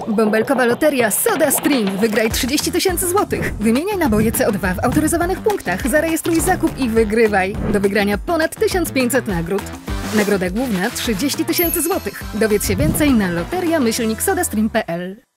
Bąbelkowa loteria Soda Stream. Wygraj 30 000 złotych. Wymieniaj naboje CO2 w autoryzowanych punktach. Zarejestruj zakup i wygrywaj. Do wygrania ponad 1500 nagród. Nagroda główna 30 000 złotych. Dowiedz się więcej na loteria-sodastream.pl.